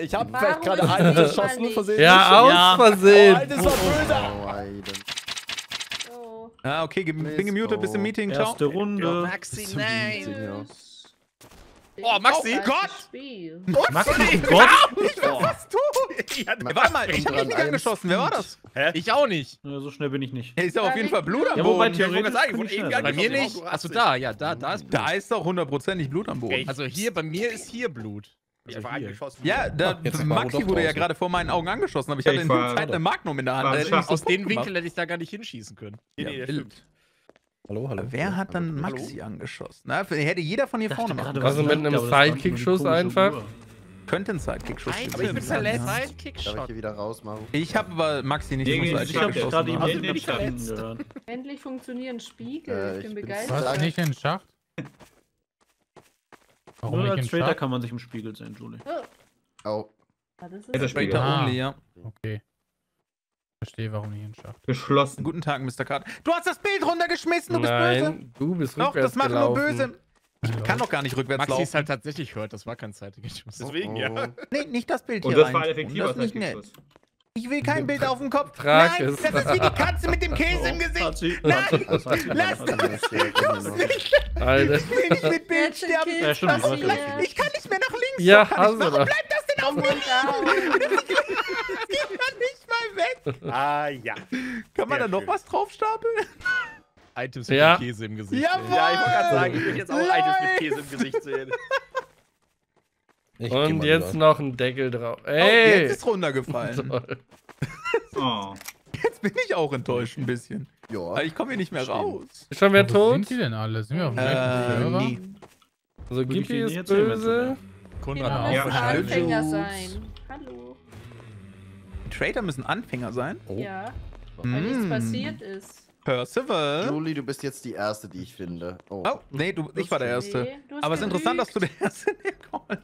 Ich hab vielleicht gerade einen geschossen versehentlich. Ja, aus Versehen. Oh, das war böse. Oh. Ah, okay, bin gemutet, bis im Meeting. Ciao. Erste Runde. Maxi, nein. Oh, Maxi, Gott! Maxi, Gott! Ich war fast tot. Ja, Warte mal, ich hab nicht angeschossen. Wer war das? ich auch nicht. Ja, so schnell bin ich nicht. Er ist aber auf jeden Fall Blut am Ja, wobei Boden. theoretisch sagen, bin ich eben schneller. bei mir nicht. Achso, da, ja, da ist Blut. Da ist doch hundertprozentig Blut am Boden. Also hier, bei mir ist hier Blut. Ich war angeschossen. Ja, jetzt war Maxi doch wurde ja draußen. gerade vor meinen Augen angeschossen, aber ich Ja, hatte ich in der war- Zeit eine Magnum in der Hand. war- Da hätte ich Aus so dem gemacht. Winkel hätte ich da gar nicht hinschießen können. Nee, das stimmt. Hallo, hallo. Wer hat dann Maxi angeschossen? Na, hätte jeder von hier vorne machen können. Also mit einem Sidekick-Schuss einfach? Könnte ein Sidekick-Schuss Aber ich gewesen bin sein. verletzt. Ja. Darf ich Sidekick-Shot. hier wieder raus, Maru? Ich habe aber Maxi nicht Ich vom hab Sidekick gerade geschossen. die Hast du Hände mich nicht verletzt? gehört. Endlich funktionieren Spiegel. Ich bin bin begeistert. Was? Nicht in den Schacht? Warum Nur nicht in als den Trader Schacht? kann man sich im Spiegel sehen, Julie. Au. Ah, das Alter, ist Spiegel. Trader Ah. only, ja. Okay. Verstehe, warum nicht in den Schacht. Geschlossen. Guten Tag, Mr. Card. Du hast das Bild runtergeschmissen, du bist böse. Nein, du bist Doch, rückwärts das machen nur gelaufen. böse. Ich kann doch gar nicht rückwärts Maxi ist laufen. halt tatsächlich hört, das war kein Sidekick-Schuss. Deswegen, ja. Nee, nicht das Bild Und hier das war ein rein. effektiver Das ist nicht nett. Sidekick-Schuss. Ich will kein Bild auf dem Kopf. Trag Nein, es. das ist wie die Katze mit dem Käse im Gesicht. Nein, lass das. Alter. Ich will nicht mit Bild Jetzt sterben. Ja, stimmt, Was? das war passiert? Ich kann nicht mehr nach links. Ja, Doch kann hast ich. du Warum doch. bleibt das denn auf Oh mir? mein Gott. Das geht ja nicht mal weg. Ah, ja. Kann man Sehr da noch schön. was draufstapeln? Items mit Ja. dem Käse im Gesicht. Jawohl. Ja, ich wollte gerade sagen, ich will jetzt auch Lol. Items mit Käse im Gesicht sehen. Ich geh Und mal jetzt rüber. noch ein Deckel drauf. Oh, Ey! jetzt ist runtergefallen. Toll. Oh. Jetzt bin ich auch enttäuscht ein bisschen. Ja. Aber ich komme hier nicht mehr raus. Ist schon wieder Wo tot? sind die denn alle? Sind wir auf dem gleichen Server? Nee. Also Würde ich Gippi dir ist nicht erzählen, wenn's böse. Konrad Ja. Wir auch. müssen Ja. Anfänger sein. Hallo. Die Trader müssen Anfänger sein. Oh. Ja, weil nichts Mm. passiert ist. Percival. Julie, du bist jetzt die Erste, die ich finde. Oh. Oh, nee, ich war der Erste. Nee, du hast Aber es ist interessant, dass du der Erste kommt.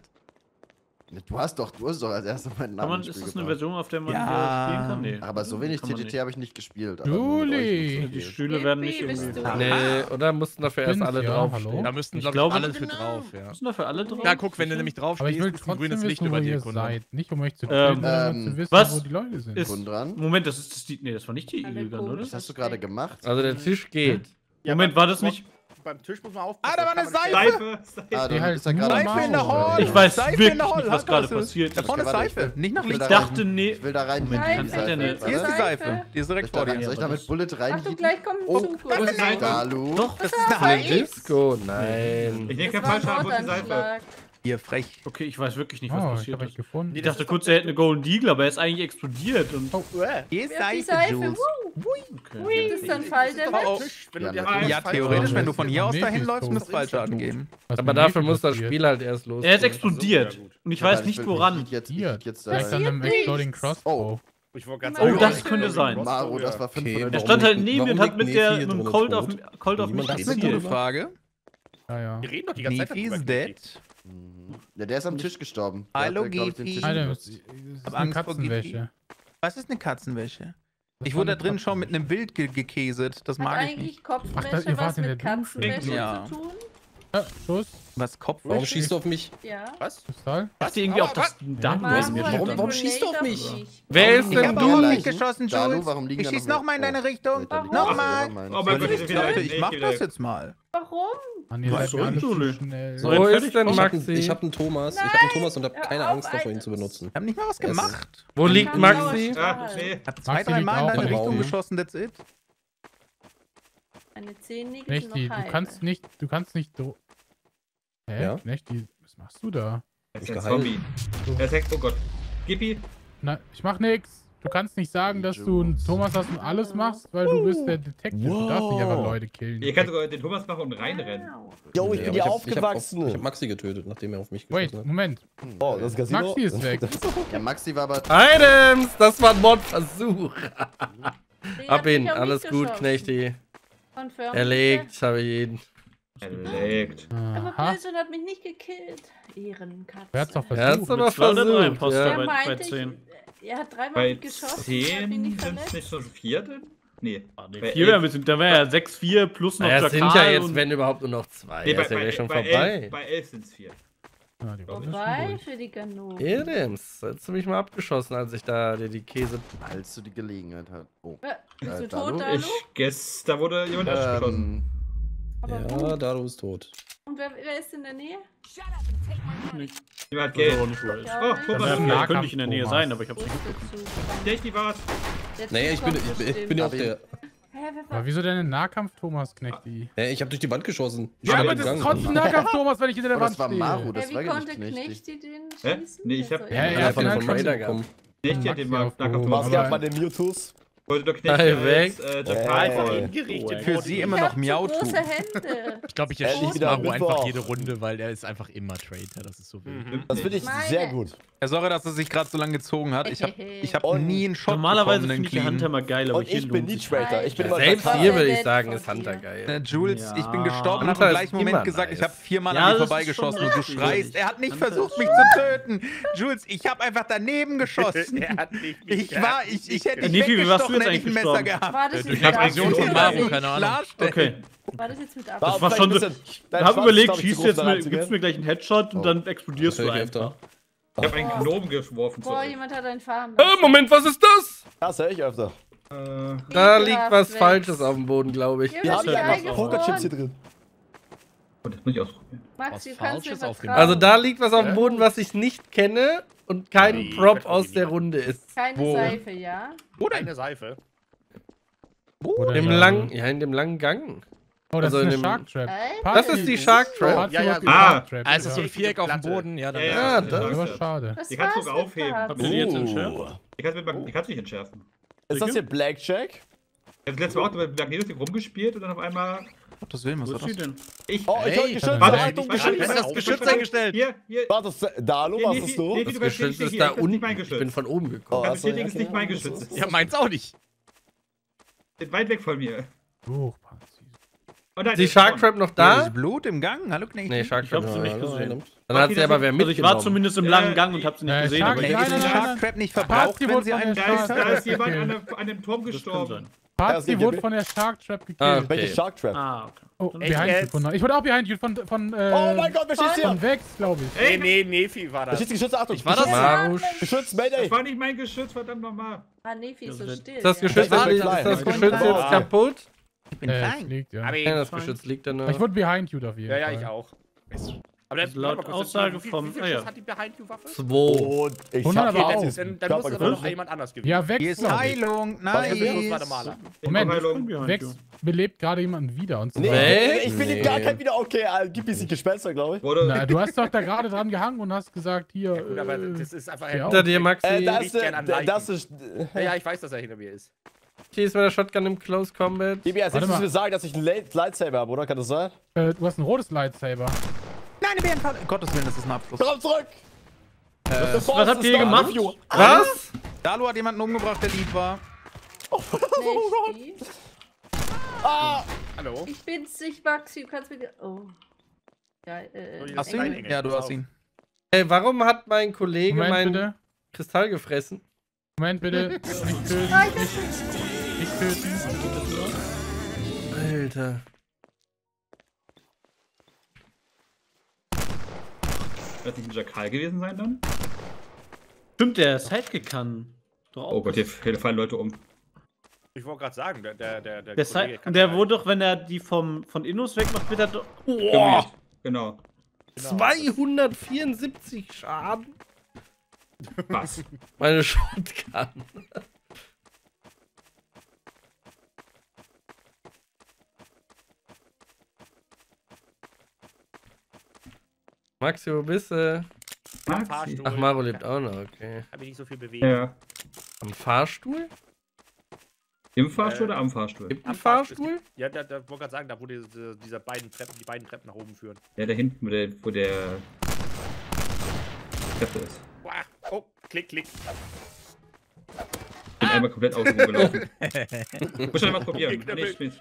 Du hast doch als Erster meinen Kann Namen man, ins ist Spiel das eine gebracht. Version, auf der man Ja. spielen kann? Nee. Aber so wenig Kann man TTT nicht. habe ich nicht gespielt. aber nur mit euch Juli. nicht Die gespielt. Stühle werden nicht Gippi, irgendwie... bist du? Nee, oder mussten dafür erst Bin's, alle ja, draufstehen? hallo? Da müssten, Ich glaube glaube- ich, alle für drauf, ja. Müssen dafür alle drauf? Ja, guck, wenn du nämlich drauf Aber ich stehst, will ist ein trotzdem grünes Licht wissen, wo über dir, ihr Kunde. seid. Nicht um euch zu töten, sondern zu wissen, was wo die Leute sind. ist- Kun dran. Moment, das ist die... Nee, das war nicht die Alle Eagle Gun, komisch. oder? Was hast du gerade gemacht? Also der Tisch geht. Ja, Moment, beim- war das nicht... Beim Tisch muss man aufpassen. Ah, da war eine das kann man nicht- Seife. Ah, Die dann halt ist er nur gerade Seife in der Maul. Hall. Ich weiß Seife wirklich in der Hall. nicht, was Hat gerade das. passiert Da ist. vorne ist Warte, Seife. Nicht nach ich will links. Ich da dachte, nee... Ich will da rein. Moment, Seife, kann ich denn willst du Hier ist die Seife? Seife. Die ist direkt Soll vor dir. ich da mit Bullet Achtung, rein? gleich kommt Oh, zum das Kurs. ist Dalu. Doch, Das ist eine Disco. Nein. Ich nehme Das kein war ein falscher Antwort, die Seife. Mordanschlag. Ihr frech. Okay, ich weiß wirklich nicht, was Oh, ich passiert habe euch ist. gefunden. Ich dachte kurz, er hätte eine Golden Eagle, aber er ist eigentlich explodiert. Und Hier ist Wer hat die Seife, Seife? Jules. okay. Das ist ein Fall der Doch auch Welt. Tisch, wenn du Ja, die natürlich. Ja, falsch theoretisch, machst. wenn du von hier aus Nee, dahin ist läufst, tot. müsste Fallschaden geben. Was Aber mit dafür Mädchen muss das passiert? Spiel halt erst los. So, Er ist ja, explodiert. gut. Und ich weiß nicht woran. Jetzt Hier. da Vielleicht an einem Passiert Exploding nichts. Crossbow. Ich wollte ganz Oh, sagen, das könnte sein. Maro, das war 5 Okay, von Er den stand halt liegt- neben mir und warum hat mit liegt Nefi dem drin Colt auf, tot? Colt auf mich Niemand Das ist eine redet gute gezielt. Frage. Ja, ja. Wir reden doch die ganze Zeit Nefi is darüber. dead. Ja, der ist am Tisch gestorben. Der Hallo, hat, glaub ich, den Gifi. Tisch Alter, benutzt. das ist Hab eine Angst vor Katzenwäsche. Was ist eine Katzenwäsche? Das Ich war wurde da eine drin schon mit Katzenwäsche. einem Bild gekäset. Das Hat mag ich nicht. eigentlich Ach, das- Kopfwäsche ihr wart was in der mit Dusche. Katzenwäsche Ja. zu tun? Ja, Schuss, Was, Kopfwäsche? Warum schießt du auf mich? Ja. Was? Kristall. Hast du irgendwie auch das Was? Daten Maro aus mir hat steht? den warum schießt du auf Grenade mich? Wer ist Ich denn habe auch du? nicht geschossen, Dalu, Jules. warum liegen Ich da schieß noch nochmal in deine Richtung. Warum? Nochmal. Oh mein Gott, Leute, ich will ich mach das jetzt mal. Warum? Mann, ihr Was seid soll mir alle Juli? zu schnell. So, So, jetzt ist fertig? denn Ich hab Maxi? Ich hab einen Thomas. Ich hab einen Thomas und hab Hör keine auf, Angst davor, ihn zu Alter. benutzen. Ich hab nicht mal was Es- gemacht. Wo liegt Kann Maxi? Dauerstrahl. Ah, nee. Ich hab Maxi 2-3 liegt Mal in auch deine im Richtung Raum. geschossen, that's it. Eine Zehennägel Knechti, noch du heil. kannst nicht, Hä? Ja? Knechti, was machst du da? Er ist Ich ein geheilt. Zombie. Er ist oh Gott. Gippi. Na, ich mach nix. Du kannst nicht sagen, dass du einen Thomas hast und alles machst, weil du bist der Detective. Du darfst nicht einfach Leute killen. Ihr könnt sogar den Thomas machen und reinrennen. Wow. Oh, Yo, Nee, aber ich hab Maxi getötet, nachdem er auf mich Wait, geschossen hat. Moment. Oh, das Casino. Maxi ist weg. Ja, Maxi war aber... Items! Das war ein Mordversuch. Die Hab hat ihn. mich auf Alles mich gut, geschossen. Knechti. Confirm. Erlegt, habe ich ihn. Erlegt. Aber Aha. Blödsinn hat mich nicht gekillt. Ehrenkatze. Wer hat's doch Er hat's versucht? aber Zwei oder drei versucht. Imposter Ja. Der bei meinte, 10. er hat dreimal Bei mich geschossen. und hat mich 10 nicht sind es verletzt. nicht schon 4 drin? Nee. Bei 4 wäre ein bisschen, da wäre ja 6-4 plus noch Naja, es sind ja Jakal jetzt, und- wenn überhaupt, nur noch 2. Nee, Ja, ist ja gleich schon bei vorbei. 11 sind es 4. Ja, die Runde ist schon Vorbei durch. für die Kanone. Erems, hättest du mich mal abgeschossen, als ich da dir die Käse... Als du die Gelegenheit hast. Oh. Bist du Dalu? tot, Dalu? Ich guess, da wurde jemand erschossen. Aber Ja, Daru ist tot. Und wer ist in der Nähe? Jemand hat Geld. Ja, Oh, nicht. Thomas, Nahkampf, könnte ich in der Nähe Thomas. sein, aber ich hab's Wo nicht ist mitbekommen. der Zug? der ich die war. Der Naja, Zug kommt ich bin ja auf bestimmt. der. Hä, wer Aber war? wieso denn ein Nahkampf, Thomas, Knechti? Ich hab durch die Wand geschossen. Ich Ja, bin aber halt das ist gegangen. trotzdem Nahkampf, Thomas, wenn ich hinter der Oh, Wand das war stehe. Maru, das Wie war gar konnte nicht Knechti. Knechti den Hä? schießen? Nee, ich hab- Also, Ja, ja. er hat von den der halt Raider schon bekommen. Nicht, der hat den mal Maxi Nahkampf aufgehoben. Thomas. Was gab bei den Mewtwo's? Wollte doch Knecht Hi, weg. Jackal Gerichtet Für worden. sie immer Ich noch hab so Mewtwo. große Hände. Ich glaube, ich Ehrlich erschieße wieder Maru einfach Mittwoch. jede Runde, weil er ist einfach immer Traitor. Das ist so wild. Das finde ich sehr gut. Sorry, dass es sich gerade so lange gezogen hat. Ich hab Und nie einen Shot Normalerweise bekommen, finde ich die clean. Hunter mal geil, aber Und ich bin nie Traitor. Ich bin immer Selbst Was hier der würde ich Welt sagen, von ist Hunter dir. geil. Jules, ich bin Ja. gestorben und Hunter habe im ist gleichen Moment immer gesagt, nice. ich habe 4-mal Ja, an dir das ist vorbeigeschossen schon und du richtig. schreist. Er hat nicht Hunter versucht, ist mich zu töten. Jules, ich habe einfach daneben geschossen. Er hat nicht Ich hätte dich Nifi, wie warst du weggestochen, jetzt hätte ich ein eigentlich Messer gestorben? gehabt. War das Durch jetzt die mit Aggression Absicht von oder Maru, nicht? keine Ahnung. Klarstellen. Okay. War das jetzt mit War Absicht? Das war schon so. vielleicht ein bisschen- dein Ich habe Schwanz überlegt, ist, glaub ich, schießt zu du jetzt groß, um mal, da gibst mir gleich einen Headshot und dann explodierst Das du hör ich einfach. öfter. Ich hab einen Gnomen geworfen Boah, zurück. jemand hat einen fahren lassen. Moment, was ist das? Das höre ich öfter. Da liegt was Weg. Falsches auf dem Boden, glaube ich. Junge, Wir haben die ja einfach eingefroren. Pokerchips hier drin. Und das muss ich ausprobieren. Max, Was du kannst mir Falsches auf dem vertrauen. Also da liegt was auf dem Boden, was ich nicht kenne und kein Nee, Prop verstehe aus ich der nicht. Runde ist. Keine Wo? Seife, ja? Eine Seife. Oder In ja. dem langen Gang. Oh, das also ist in eine dem- Shark Trap. Das ist die Shark Trap. Party Ja, ja, wird so- Shark Trap. Ah, es ist so ja. ein Viereck auf dem Boden. Ja, dann Ja, das Das war ist schade. Das Die kannst du war's sogar mit aufheben. Party. Habt ihr die jetzt entschärft? Die kannst du nicht entschärfen. Ist das hier Blackjack? Ich hab das letzte Mal auch bei Magnetos rumgespielt und dann auf einmal. Gottes Willen, was Wo war ist sie das? denn? Ich. Oh, ich höre Ey, Geschütz. warte, Achtung, ich- Geschütz. Ist das Geschütz eingestellt? Hier. War das Dalu? Was ist du? Das Geschütz ist da unten. Ich bin von oben Oh, gekommen. Kann achso, bestätigen, ist okay. nicht mein Geschütz. Ja, meins auch nicht. Ist weit weg von mir. Hoch, Party. Oh nein, Ist die ist Shark vorne. Trap noch Da da? ist Blut im Gang. Hallo, Knecht. Nee, Shark Ich Trap hab sie noch. nicht gesehen. Dann hat sie aber wer Also ich war mitgenommen. zumindest im langen Gang und hab sie nicht Ja, gesehen, Shark- aber Hey, Nein, ist nein, die nein, Shark nein. Trap nicht Party verbraucht, wenn wurde sie von einen der Da ist Shark jemand gekillt. an dem Turm das kann gestorben. sein. Party Ja, wurde sie- von der Shark Trap Ah, gekillt. Welche okay. Shark Trap? Ah, okay. Oh, Echt behind you jetzt? von. Ich wurde auch behind you von Oh mein Gott, wer schießt hier? von Vex, glaube ich. Nee, Nefi war Wer das. schießt die Geschütze? Achtung. Ich war das? Geschütz. Marusch. Geschütz, Das Mayday. war nicht mein Geschütz, verdammt nochmal. Ah, Nefi ist so still. Ist das ja. Geschütz, Ja, ist klein. das Ja, Geschütz klein. jetzt kaputt? Ich bin Es fein. liegt, ja. Aber Nein, das Geschütz liegt da noch. Ich wurde behind you auf jeden Ja, Fall. ja, ich auch. Aber Also laut Aussage vom- Wie viel ah, ja. Schuss hat die Behind-You-Waffe? 2. Und ich Hundert hab aber auch. jetzt Dann Körper muss es aber gefunden. noch jemand anders gewesen. Ja, Vex. Hier ist glaub ich. Heilung. Das war der Nice. Maler. Moment, Heilung. Vex belebt gerade jemanden wieder. Und Nee, zwar. ich bin ihm gar kein wieder. Okay, gib mir die Gespenster, glaube ich. Na, du hast doch da gerade dran gehangen und hast gesagt, hier. Ja, gut, aber das ist einfach... ja, Hinter dir, Maxi. Das Ich gern an ist, Leichen. das ist. Ja, ich weiß, dass er hinter mir ist. Schieß mit der Shotgun im Close Combat. Gib mir als Warte nächstes mal. mir sagen, dass ich einen Lightsaber habe, oder? Kann das sein? Du hast ein rotes Lightsaber. Nein, eine Bärenfalle. Gottes Willen, das ist ein Abschluss. Komm zurück! Was habt ihr gemacht? Was? Dalu hat jemanden umgebracht, der lieb war. Knechti. Hallo? Ich bin's nicht, Maxi. Du kannst mir... Oh. Ja, Hast du ihn? Engel. Ja, du hast ihn. Ey, warum hat mein Kollege Moment meinen bitte. Kristall gefressen? Moment bitte. Nicht töten. Ah, ich Nicht töten. Alter. Wird das nicht ein Jackal gewesen sein dann? Stimmt, der Sidekick kann. Doch auch. Oh Gott, hier fallen Leute um. Ich wollte gerade sagen, der Der, Kollege kann der sein. wurde doch, wenn er die von Innos wegmacht, wird er doch. Boah, Genau. 274 Schaden. Was? Meine Shotgun. Maxi, wo bist du? Am Fahrstuhl. Ach, Maro lebt auch noch, okay. Kann mich nicht so viel bewegen. Ja. Am Fahrstuhl? Im Fahrstuhl oder am Fahrstuhl? Gibt Am einen Fahrstuhl? Ja, da wollte gerade sagen, da wo die beiden Treppen nach oben führen. Ja, da hinten, wo der Treppe ist. Boah. Oh, klick, klick. Ich bin einmal komplett außen rumgelaufen. Muss schon mal probieren. Nee, Schmidt.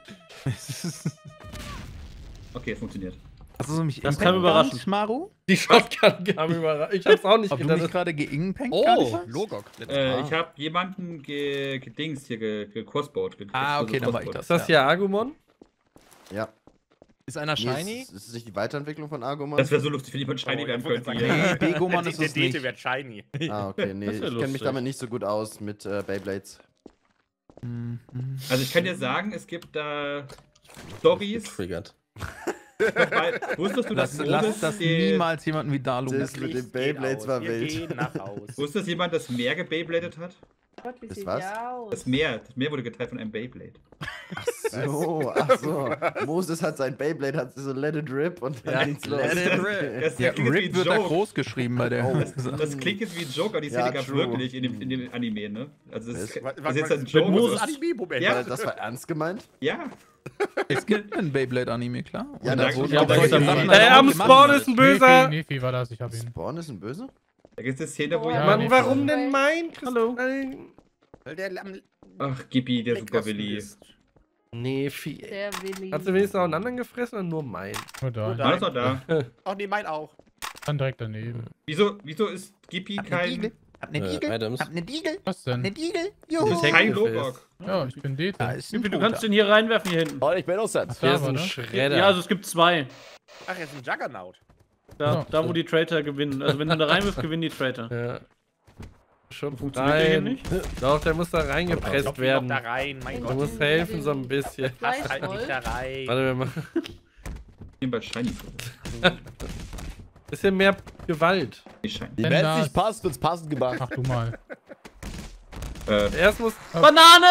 Okay, es funktioniert. Hast du mich Das kam überraschend. Maru? Die Shotgun kam überrascht. Ich hab's auch nicht Ob du gedacht. mich gerade geingpenkt? Oh, Logok. Ich habe jemanden gedings hier, gecrossbowt. Ah, okay, dann war ich das. Ist das hier Agumon? Ja. Ist einer shiny? Ist es nicht die Weiterentwicklung von Argument? Das wäre so lustig, wenn jemand shiny werden könnte. Nee, Begoman ist Der es nicht. Dete wird shiny. Ah, okay, nee, Das ich wär kenne mich lustig. damit nicht so gut aus mit Beyblades. Also ich kann dir sagen, es gibt da Stories. Triggert. Wusstest du, dass Lass das niemals jemanden wie Dalu Das machen. mit den Beyblades war wild. Wir gehen nach Haus. Wusste das jemand, das Meer gebeyblades hat? Gott, wie Das sieht was? die aus? Das Meer wurde geteilt von einem Beyblade. So, ach so. Moses hat sein Beyblade, hat so Let It Rip und dann geht's los. Let it rip. Das Ja, klingt jetzt wie Rip ein wird da Joke. groß geschrieben bei der. Das klingt jetzt wie ein Joke, aber die Szene Ja, gab's true. wirklich in dem Anime, ne? Also das ist jetzt ein Mit Joke. Moses Anime-Moment. Ja. Das war ernst gemeint? Ja. Es gibt ein Beyblade-Anime, klar. Ja, Und da da- wurde ja, auch da solche gibt's Sachen dann- auch am gemacht. Spawn ist ein Böser. Nefi war das, ich hab ihn. Spawn ist ein Böse? Da gibt es eine Szene, wo Ja, Mann, nee, warum denn mein? Hallo. Weil der am Ach, Gippi, der Leckersten Superwilli. ist. Nee, viel. Der Willi. Hast du wenigstens auch einen anderen gefressen oder nur meinen? Nur da. Nur War das noch da? Ach nee, mein auch. Dann direkt daneben. Wieso ist Gippi kein Hab ne Diegel. Adams. Hab ne Diegel. Was denn? Ne Diegel. du Juhu. bist kein Lobok? Ja, ich bin Dete. Da ist ein Du Toter. kannst den hier reinwerfen, hier hinten. Oh, ich bin innocent. Ach, Der da ist war ein das. Schredder. Ja, also es gibt zwei. Ach, er ist ein Juggernaut. Da wo die Traitor gewinnen. Also wenn du da reinwirfst, gewinnen die Traitor. Ja. Schon Funktioniert der hier rein. nicht? Doch, der muss da reingepresst Klopf ihn werden. doch da rein, mein Du Gott. musst helfen so ein bisschen. Passt halt nicht da rein. Warte, wir machen Den bei Shiny. ein bisschen mehr Gewalt. Die Shiny. Wenn Wenn es das- nicht passt, wird's passend gemacht. Mach du mal. Erst muss. Banane!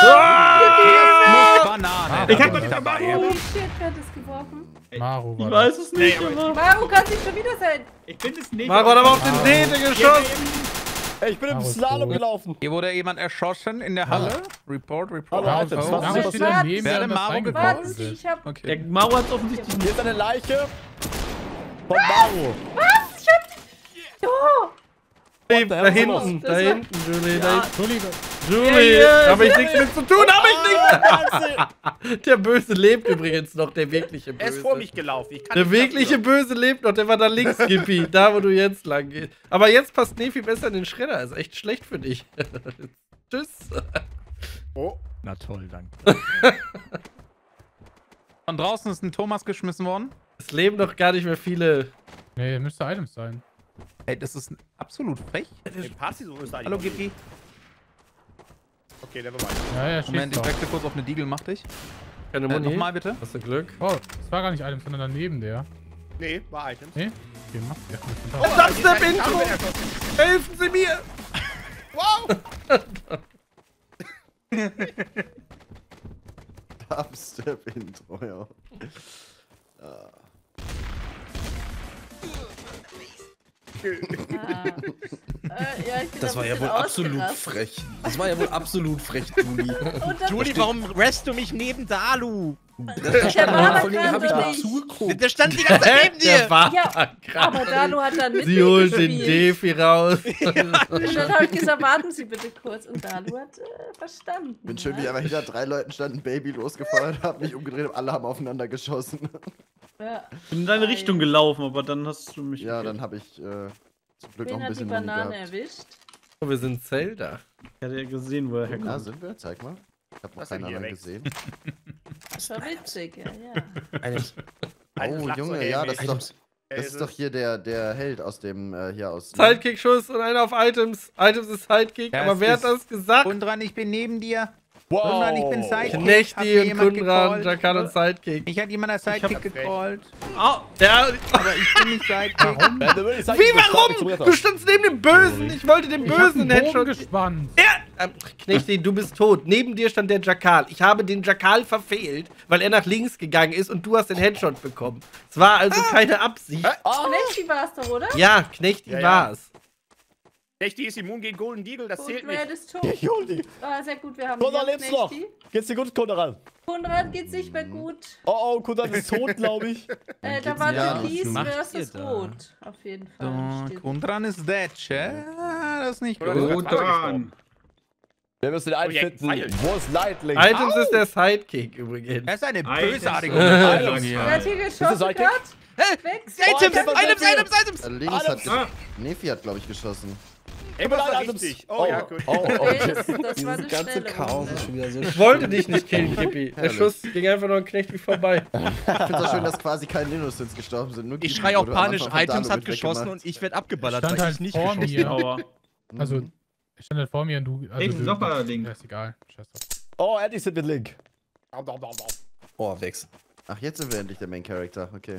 Banane. Ich hab doch nicht dabei. Oh shit, wer hat das geworfen? Maru Ich war weiß es nicht, Nee, aber... Maru kann nicht schon wieder sein. Ich bin es nicht. Maro hat aber auf den Dete geschossen. Ey, ich bin im Aber ist Slalom gut. gelaufen. Hier wurde jemand erschossen in der Halle. Report, report. Hallo, Items, was Da ist steht passiert? daneben, Wer hat der denn das Maru reingeworfen Warten geworfen? Sie, wird. ich hab... Okay. Der Mauer hat offensichtlich... Hier ist eine Leiche von Maru. Was? Ich hab... Oh! Da hinten, da hinten, Julie. Da hinten. Entschuldigung. Julie, hab ich nichts mit zu tun, hab ich nicht. Der Böse lebt übrigens noch, der wirkliche Er ist vor Böse. mich gelaufen. Ich kann Der nicht wirkliche dafür. Böse lebt noch, der war da links, Gippi, da wo du jetzt lang gehst. Aber jetzt passt Nefi besser in den Schredder, ist echt schlecht für dich. Tschüss. Oh, Na toll, danke. Von draußen ist ein Thomas geschmissen worden. Es leben doch gar nicht mehr viele. Nee, müsste Items sein. Ey, das ist absolut frech. den Partysuche ist eigentlich. Hallo, Gippi. Okay, nevermind. Ja, ja, steht Moment, ich doch. wechsle kurz auf eine Diegel, mach dich. Keine Muni. Nochmal bitte. Hast du Glück? Oh, das war gar nicht Items, sondern daneben der. Nee, war Items. Nee? Okay, mach ja. Oh, Dubstep-Intro! Helfen Sie mir! Dubstep-Intro, ja. Ja, ich bin Das ein war ja bisschen wohl absolut ausgerastet. frech. Das war ja wohl absolut frech, Julie. Und dann Julie, warum rest du mich neben Dalu? der war Von dem da habe ich gerade noch nicht. zugeguckt. Der stand die ganze Zeit neben Der dir. war Ja, gerade. aber Dalu hat dann mit Sie mir holt den gespielt. Defi raus. Und dann habe ich gesagt, warten Sie bitte kurz. Und Dalu hat verstanden. Bin schön, wie ja. aber hinter 3 Leuten stand ein Baby losgefeuert, hab mich umgedreht und alle haben aufeinander geschossen. Ja. bin in deine Richtung gelaufen, aber dann hast du mich... Ja, dann habe ich zum Glück noch Wen ein hat die bisschen Muni Banane gehabt. erwischt? Oh, wir sind Zelda. Ich hatte ja gesehen, wo er Ja, herkommt. sind wir? Zeig mal. Ich hab noch Was keinen denn hier anderen rechts? gesehen. Das war witzig, ja, ja. Items. Oh, lacht so Junge, ja, das ist doch, Items. das ist doch hier der Held aus dem, hier aus... Sidekick-Schuss und einer auf Items. Items ist Sidekick, Das aber wer hat ist- das gesagt? Kundran, ich bin neben dir. Wow. Kundran, ich bin Sidekick. Hat mir Knechti und jemand Kundran, gecallt? Jakar und Sidekick. Mich hat jemand als Sidekick gecallt. Oh, der, Aber ich bin nicht Sidekick. Wenn du wirklich sagst, wie, ich bin stark, warum? Du standst neben dem Bösen. Ich wollte dem Ich hab Bösen einen den Bogen Headshot. gespannt. Knechti, du bist tot. Neben dir stand der Jakal. Ich habe den Jakal verfehlt, weil er nach links gegangen ist und du hast den Headshot bekommen. Es war also keine Absicht. Knechti war es doch, oder? Ja, Knechti Ja, ja. war's. Echt, die ist immun gegen Golden Deagle, das Und zählt wer nicht. ist tot? Ich hol die. Ah, sehr gut, wir haben Konrad, hier lebst du noch? Knechti. Geht's dir gut, Konrad? Konrad geht's nicht mehr gut. Oh, Konrad ist tot, glaube ich. Da war Ja, Türkis was macht versus ihr da? Rot. Auf jeden Fall. So, steht. Kundran ist dead, das ist nicht Oder gut. ist er gestorben? Wir müssen den einen Oh, ja, finden. Pfeil. Wo ist Lightling? Items ist der Sidekick übrigens. Das ist eine Items. bösartige Items. Unterhaltung hier. Wer hat hier geschossen Sidekick? gerade? Weg. Items, ich hab was Items, dafür. Items, Items. Links hat... Nefi hat, glaube ich, geschossen. Tut mir leid, war Adams. richtig. Oh, ja, gut. Oh, Okay, okay. das war Dieses eine ganze schnelle Chaos Runde. ist schon wieder so Ich wollte dich nicht killen, Kippi. Der Schuss ging einfach nur an Knecht wie vorbei. Ich finde es schön, dass quasi keine Innocents gestorben sind. Nur Ich Gibi schrei auch wurde am panisch, Anfang von Items Dalu hat geschossen weggemacht. und ich werde abgeballert, Stand weil halt ich nicht vor geschossen mir. habe. Aua. Also, ich stand halt vor mir und du. Also Link, du, nochmal Link. Ja, ist egal. Scheiß drauf. Oh, endlich sind wir Link. Oh, Wex. Ach, jetzt sind wir endlich der Main Character, okay.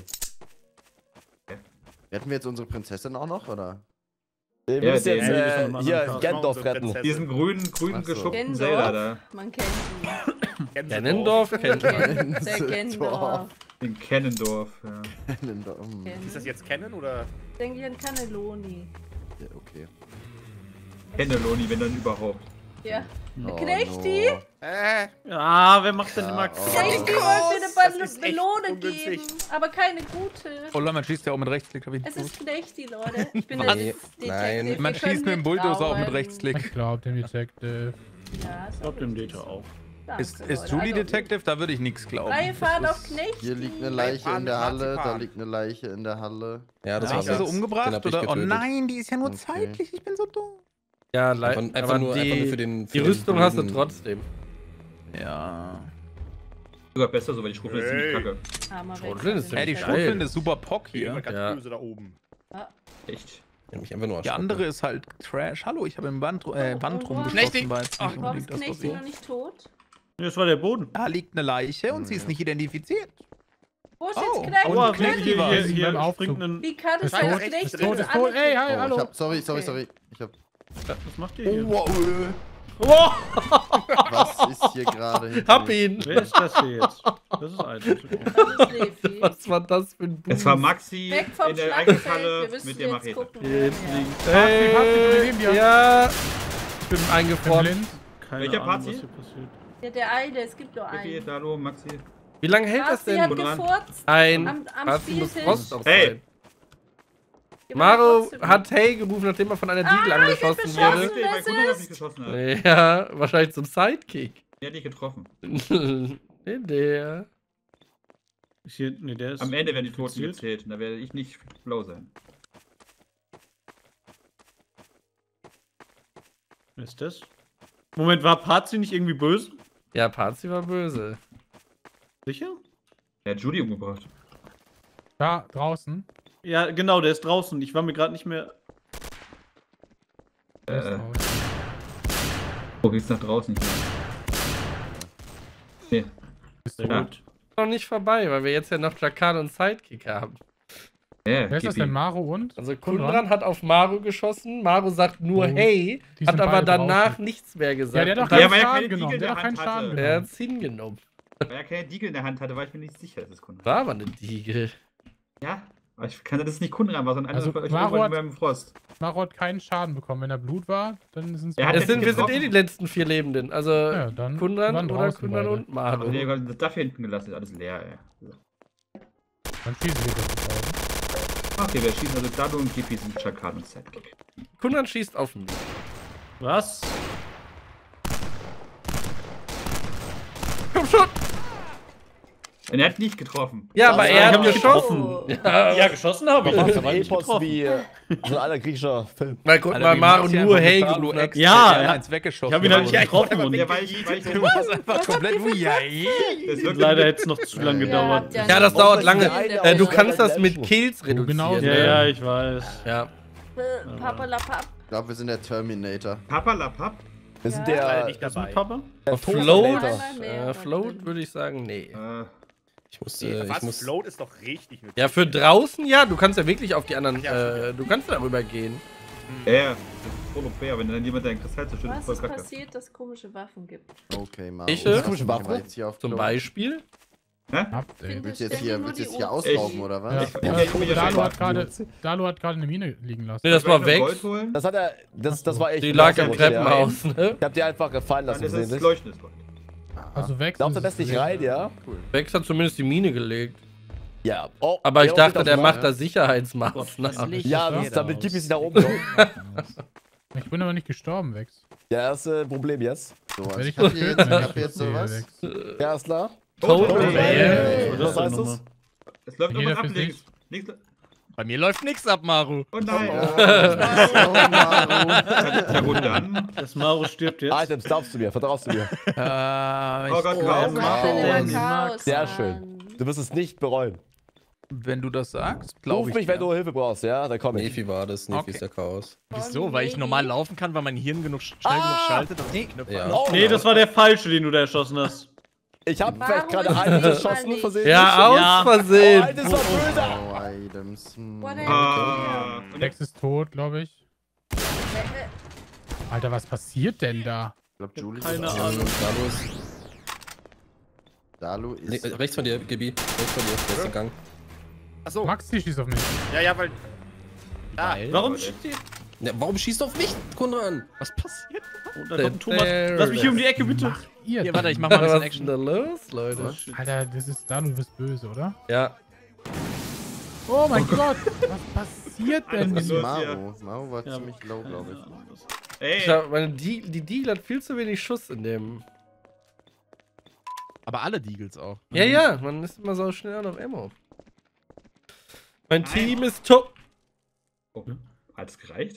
Retten wir jetzt unsere Prinzessin auch noch, oder? Wir Ja, müssen jetzt den- hier Gendorf retten. Diesen grün Ach so. geschuppten Gendorf? Zelda da. Man kennt ihn. Gennendorf kennt man. Der Gendorf. Den Kennendorf, ja. Ist das jetzt Canon oder? Denke ich an Cannelloni. Ja, okay. Kenneloni, wenn dann überhaupt. Ja. Oh, Knechti? no. Ja, wer macht denn immer Knechti Das wollte mir ist eine echt Melone ungünstig. geben, aber keine gute. Oh Leute, man schießt ja auch mit Rechtsklick. Hab ich Es nicht ist Knechti, Leute. Ich bin Was? der Detective. Nein. Wir Man können schießt mit dem Bulldozer auch mit mittrauen. Rechtsklick. Ich glaub, dem Detective. Ja, Ich glaub dem Data auch. Danke, Ist Leute. Julie Also, Detective? Da würde ich nichts glauben. Freie Fahrt auf Ist- Knechti. Hier liegt eine Leiche in der Halle, da Marzipan. liegt eine Leiche in der Halle. Ja, das Hast war du so Wex. umgebracht? Den hab ich Oder? Oh getötet. nein, die ist ja nur Okay. zeitlich. Ich bin so dumm. Ja, Einfach aber nur die, für den. die Rüstung hast du trotzdem. Ja. Sogar besser so, weil die Schrumpel ist ziemlich kacke. Armer Schrotflinte ist Wechsel. Die Geil. Schrotflinte ist super Pock Hier. hier. Ganz Ja. böse da oben. Echt. Ja, mich einfach nur Die andere ist halt Trash. Hallo, ich habe im Wand rumgeschossen. Knechti. War jetzt nicht Warum unbedingt ist das, was Knechti ich- noch nicht tot? Das war der Boden. Da liegt eine Leiche und sie ist nicht identifiziert. Wo ist Oh, jetzt Knechti? und Aua, Knechti hier, war hier, es hier beim Aufzug. springt ein... Wie kann es Ist sein, dass tot, Knechti ist tot, uns ist tot. alle Ey, hi, Oh, hallo. ich hab, sorry. Okay. Ich hab, Was macht ihr hier? wow, was ist hier gerade? hinter Hab mir? ihn! Wer ist das hier jetzt? Das ist Items. Okay. Das ist Levi. Was war das für ein Boost? Es war Maxi Weg vom in der Schlachtfeld. Eingangshalle Wir müssen mit der jetzt Machete. gucken. Jetzt wer- links. wir nehmen die. Ja! Ich bin eingefroren. Blind. Keine Welcher Ahnung, Party? was hier passiert. Ja, der eine, es gibt nur Pippi, einen. Dalo, Maxi. Wie lange hält das Marci hat denn? gefurzt. Ein Am Marci muss Spieltisch. Frost auch Hey. sein. Gib mir Maro trotzdem- hat Hey gerufen, nachdem er von einer Diegel ich angeschossen bin Ja, wurde. beschossen. richtig, weil das Kunde das ist- nicht geschossen hat. Ja, wahrscheinlich zum Sidekick. Der hat dich getroffen. In der. Ist hier, nee, der ist Am Ende werden die Toten infiziert. gezählt. Da werde ich nicht blau sein. Wer ist das? Moment, war Pazi nicht irgendwie böse? Ja, Pazi war böse. Sicher? Der hat Judy umgebracht. Da, draußen. Ja, genau, der ist draußen. Ich war mir gerade nicht mehr... Der ist draußen. Wo geht's nach draußen? Nee. Sehr Ja. gut. Noch nicht vorbei, weil wir jetzt ja noch Jakal und Sidekick haben. Ja, Wer ist das denn? Maro und? Also Kundran? Kundran hat auf Maru geschossen. Maru sagt nur Oh, Hey, die hat sind aber beide danach draußen. nichts mehr Ja, gesagt. der hat doch Und Ja, keinen weil er Schaden keine genommen. Diegel Der in hat der doch keinen Hand Schaden hatte. er genommen. hat's hingenommen. Weil er keine Diegel in der Hand hatte, war ich mir nicht sicher, dass es Kunde War aber eine Diegel. Ja, aber ich kann das nicht Kunde war, sondern Also, einer von euch Maro irgendwann hat- beim Frost. Maro hat keinen Schaden bekommen. Wenn er Blut war, dann sind es Er hat Wir jetzt sind getroffen. die letzten 4 Lebenden. Also Ja, dann Kundran waren oder draußen Kundran beide. und Maru. Also der hat dafür hinten gelassen, ist alles leer, ey. Dann schießen wir das draußen. Okay, wir schießen also Dado und Kippi sind Chakal und Sidekick. Kundran schießt auf mich. Was? Komm schon! Und er hat nicht getroffen. Ja, aber Also, er ich hat hab mich geschossen. Oh. Ja, geschossen habe ich. Das ist aber ein nicht Epos getroffen. wie so ein alter griechischer Film. Weil guck Alter, mal, wie Maru Maxi nur einfach Hey mit Dalu gerufen hat. extra Ja, der ja. eins weggeschossen. Ich habe ihn halt nicht wurde. getroffen. Und Ja, weil ich Du warst einfach komplett das wirkt leider hätte es noch zu lange gedauert. Ja, Ja, das nicht. dauert lange. Ja, Du ja. kannst das mit Kills reduzieren. genau so. Ja, ne? ja, ich weiß. Ja. Papa la Papp. Ich glaube, wir sind der Terminator. Papa la Papp. Wir sind Ja. der, nicht Was dabei. mit Papa? der Float, Terminator. Float würde ich sagen, nee. Ich muss. Was? Float ist doch richtig. Mit Ja, für draußen, ja, du kannst ja wirklich auf die anderen, Ja, du kannst darüber gehen. Ja, das ist voll fair, wenn dann jemand deinen Kristall zerstört, ist Was voll ist kacke. passiert, dass es komische Waffen gibt? Okay, Maro. Welche? Lass Komische mich Waffe? mal jetzt hier auf Zum Klo. Beispiel. Update. Willst du jetzt hier, willst du jetzt hier ausrauben? ausrauben, oder was? Ja, Ich Dalu will hat gerade eine Mine liegen lassen. Nee, das war weg. Gold holen, Das hat er, das war echt. Die lag im klasse, Treppenhaus, ne? Ich hab die einfach gefallen dann lassen, ist es versehentlich. leuchtendes Gold. Also weg. Glaubt er das nicht rein, ja? Vex hat zumindest die Mine gelegt. Ja. Oh, Aber ich der dachte, der auch macht wieder da aus- Sicherheitsmaßnahmen. Ja, Licht, damit gibt es nach oben. kommen. Ich bin aber nicht gestorben, Vex. Ja, das ist ein Problem jetzt. So, Werde ich ich hab hier jetzt, töten, wenn ich hab hier jetzt sehe, sowas. Vex. Ja, ist klar. Total. Was Was heißt heißt das? Es läuft Jeder irgendwas ab für links. sich. Links. Bei mir läuft nichts ab, Maru. Oh nein. Ja, gut, dann. Das Maru stirbt jetzt. Items, glaubst du mir, vertraust du mir. Oh Gott, Das macht dann immer Max. Chaos. Sehr Mann. schön. Du wirst es nicht bereuen. Wenn du das sagst, glaube Ruf ich. mich, wenn dir. du Hilfe brauchst, ja? Dann komm ich. Nefi war das, Nefi Okay. ist der Chaos. Wieso? Weil ich normal laufen kann, weil mein Hirn schnell genug schaltet, dass ich Knöpfe Ja. Oh, Nee, das war der falsche, den du da erschossen hast. Ich hab Warum vielleicht gerade ist einen das geschossen, nicht? versehentlich. Ja, aus Ja. Oh, Versehen. Alter, das war böse. Oh, Items. Whatever. Ah. Und Dex ist tot, glaube ich. Äh, Alter, was passiert denn da? Ich glaube, Julie Keine ist Ahnung. Dalu Nee, ist. rechts von dir, Gibi. Rechts von dir, der ist im Gang. Achso. Maxi schießt auf mich. Ja, weil. Ah, Warum steht die? Ja, warum schießt du auf mich, Konran? Was passiert? Oh, da kommt Thomas. Lass mich hier um die Ecke, bitte. Ihr, Hier, warte, ich mach mal ein Was bisschen ist denn Action. da los, Leute? Alter, das ist da, du bist böse, oder? Ja. Oh mein Gott, was passiert denn? Alles Das ist los hier. Maro war ziemlich low, glaube ich. Ey, Die Deagle hat viel zu wenig Schuss in dem. Aber alle Deagles auch. Ja, ja, man ist immer so schnell auf Ammo. Mein Nein. Team ist top. oh, hat es gereicht?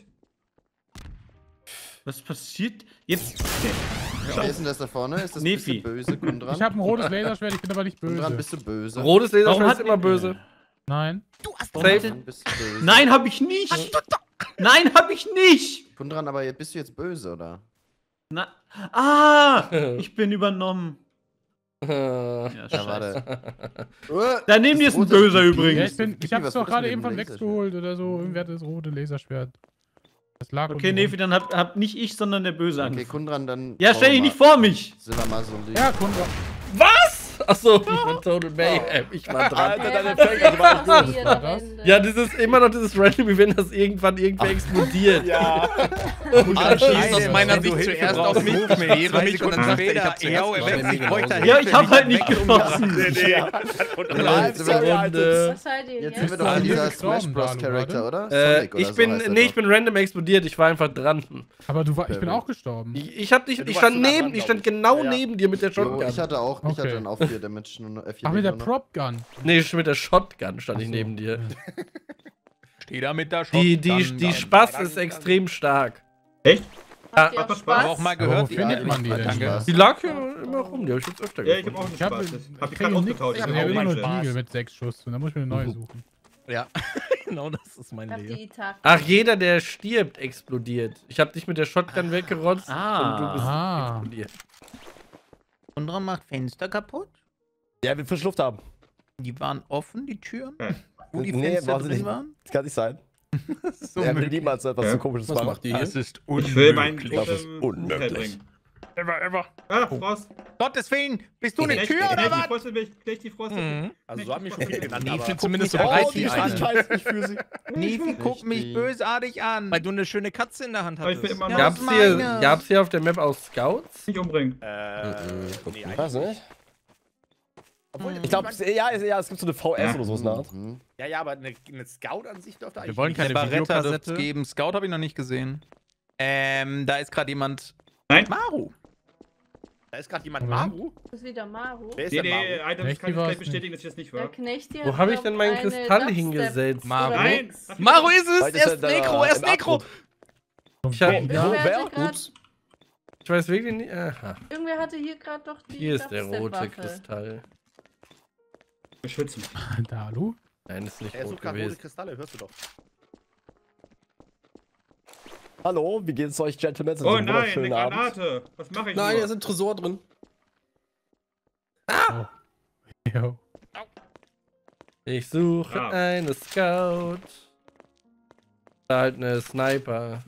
Was passiert jetzt? Wer ist denn das da vorne? Ist das ein Nefi. bisschen böse, Kundran? Ich habe ein rotes Laserschwert, ich bin aber nicht Kundran, böse. bist du böse? Rotes Warum Laserschwert hat ist immer böse. Nein. Safe. Kundran, bist du böse? Nein, hab ich nicht. Nein, hab ich nicht. Kundran, aber bist du jetzt böse, oder? Na, ah, ich bin übernommen. Ja, Ja, scheiße. warte. Daneben dir ist ein Böser übrigens. Ja, ich hab's was doch ist gerade mit eben dem von Lex Laserschwert? geholt oder so. Irgendwer hat das rote Laserschwert. Das lag Okay, unten Nefi, dann hab nicht ich, sondern der Böse Okay, angefangen. Kundran, dann. Ja, stell dich nicht vor mich. Sind wir mal so rum. Ja, Kunde. Achso, ich bin Total Mayhem. Ich war dran. Alter, deine was Fänge, du warst passiert böse. am das? Ende? Ja, das ist immer noch dieses Random Event, dass irgendwann irgendwer explodiert. Ja. Dann schießt aus meiner wenn du Sicht Hilfe zuerst brauchst, auf mich, ruf mich. ehre 2 mich und Sekunden dann sagt er, ich später, hab zuerst ich geschossen. ich bräuchte Ja, ich hab halt nicht geschossen. Letzte Runde. Was seid ihr Jetzt sind jetzt? wir doch Ist dieser Dalu Smash gestorben, Bros. Dalu, Charakter, oder? Sonic oder Ich so bin, heißt er nee, doch. ich bin random explodiert, ich war einfach dran. Aber ich bin auch gestorben. Ich hab dich, Ja, du ich warst stand zu nah neben, dran, ich glaub stand ich. genau Ja, ja. neben dir mit der Jo, Shotgun. ich hatte auch, ich Okay. hatte dann auch 4 Damage, nur 4 Ach, mit der Leben nur noch. Prop-Gun. Nee, mit der Shotgun stand ich Ach so. neben dir. Steh da mit der Die Spaß ist extrem stark. Echt? Habt ihr Macht auch doch Spaß. Aber auch mal Aber gehört, wo findet man die denn? Danke. Die lag hier immer rum, die hab ich jetzt öfter Ja, ich hab gefunden. auch Ich habe Spaß. Hab ich gerade ausgetauscht. Ich hab habe auch immer nur meinen Spaß. Deagle mit 6 Schuss. Und dann muss ich mir eine neue suchen. Ja, genau das ist mein Habt ihr Leben. die Taktik? Ach, jeder, der stirbt, explodiert. Ich hab dich mit der Shotgun weggerotzt und du bist Ah. explodiert. Andere macht Fenster kaputt. Ja, wir frische Luft haben. Die waren offen, die Türen. Ja. Wo die Nee, Fenster war sie drin nicht. waren. Das kann nicht sein. Das ist so Er will möglich. niemals so etwas Ja. so komisches Was machen. macht die hier? Das ist Ich will meinen unmöglich. Das ist Totem unmöglich. herbringen. Ever. Ah, Frost. Gottes Willen, bist du eine Knecht- Tür oder Knecht die was? Frost, Knecht die Frost. Also so haben mich schon viele genannt, Nee, aber... ich bin zumindest so mich bereit Oh, die wie eine. Scheiße, ich fühle sie. Nefi, guck mich bösartig an. Weil du eine schöne Katze in der Hand Aber ich bin hattest. immer Ja, noch das Gab's hier auf der Map auch Scouts? nicht umbringen. Nee, eigentlich Weiß nicht. Obwohl, Ich glaube, ja, es gibt so eine VS oder so eine Art. Mhm. Ja, aber eine Scout an sich dürfte eigentlich Wir wollen nicht. keine Barretta dürfte Videokassette. es geben. Scout habe ich noch nicht gesehen. Da ist gerade jemand. Nein. Maru. Da ist gerade jemand Moment. Maru. Das ist wieder Maru. Wer ist Nee, denn Maru? Items Echt, kann die ich gleich war's bestätigen, dass ich das nicht Der war. Knecht Wo habe ich denn meinen Kristall hingesetzt? Maru. Nein! Maru ist es! Vielleicht Er er ist da Nekro, er ist im Nekro! Abgrund. Ich, hab, Irgendwer wer? hatte grad- Ups. ich weiß wirklich nicht. Aha, Irgendwer hatte hier gerade doch die hier ist der rote Dubstep-Waffe. Kristall. Beschützen. Dalu? Nein, ist nicht Er rot sucht gerade rote gewesen. Kristalle, hörst du doch. Hallo, wie geht's euch, Gentlemen? Oh nein, eine Wunderschönen Abend. Granate. Was mache ich Nein, da nur? ist ein Tresor drin. Jo. Ich suche Ah. eine Scout. Da halt eine Sniper.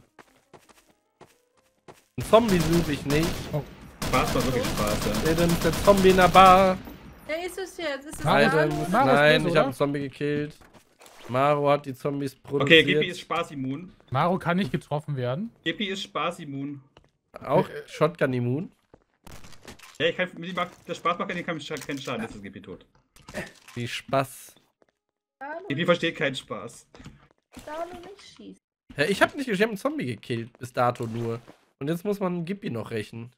Ein Zombie suche ich nicht. Spaß war wirklich Spaß, ja. Items, der Zombie in der Bar. Wer ist es jetzt? Ist es Maru. Dalu? Items, Maru ist nein, böse, ich habe oder? einen Zombie gekillt. Maro hat die Zombies Okay, produziert. Gippi ist spaßimmun. Maru kann nicht getroffen werden. Gippi ist spaßimmun. Auch Shotgun immun. Ja, ich kann, mit dem der Spaß macht, kann ich keinen Schaden, jetzt ist Gippi tot. Wie Spaß. Gippi versteht keinen Spaß. Dalu nicht schießen. Ja, ich habe einen Zombie gekillt, bis dato nur. Und jetzt muss man Gippi noch rächen.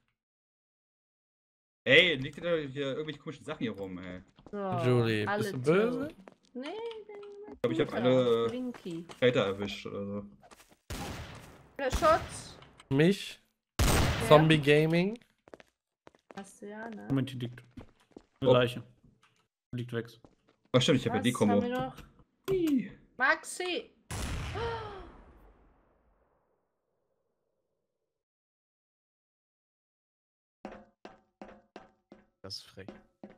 Ey, liegt dir da hier irgendwelche komischen Sachen hier rum, ey. So, Julie, alle bist du böse? tot. Nee, Ich glaube, ich habe alle Blinky. Traitor erwischt oder so. Der Schutz. Mich. Zombie Gaming. Hast du ja, ne? Moment, die liegt. Eine Leiche. Liegt weg. Oh, stimmt, ich habe ja Was die Kombo. haben wir noch? Maxi! Das ist frech.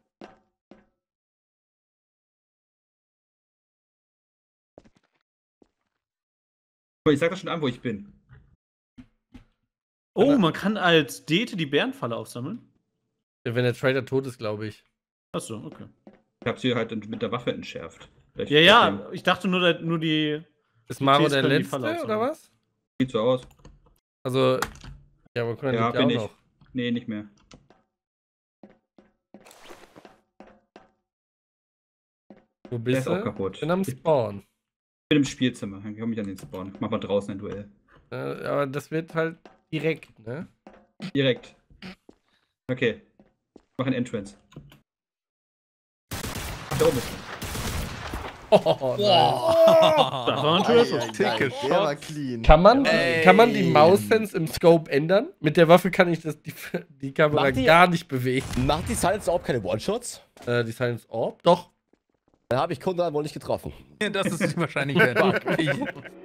Ich sag das schon an, wo ich bin. Oh, man kann als Dete die Bärenfalle aufsammeln? Ja, wenn der Trader tot ist, glaube ich. Achso, okay. Ich habe sie halt mit der Waffe entschärft. Vielleicht Ja, deswegen. ich dachte nur die. Ist Maro der können die Letzte, Falle aufsammeln. oder was? Sieht so aus. Also, ja, aber können Ja, liegt ja auch bin ich. noch. Nee, nicht mehr. Wo Der bist ist auch du? kaputt. Ich bin am Spawn. Ich bin im Spielzimmer. Ich komme nicht an den Spawn. Mach mal draußen ein Duell. Aber das wird halt direkt, ne? Direkt. Okay. Mach ein Entrance. Ach, da oben ist er. Oh, Das war ein schöner Schuss. Der war clean. Kann man die Maus-Sense im Scope ändern? Mit der Waffe kann ich die Kamera Mach die- gar nicht bewegen. Macht die Silence Orb keine One-Shots? Die Silence Orb? Doch. Dann habe ich Konrad wohl nicht getroffen. Das ist wahrscheinlich der Bug.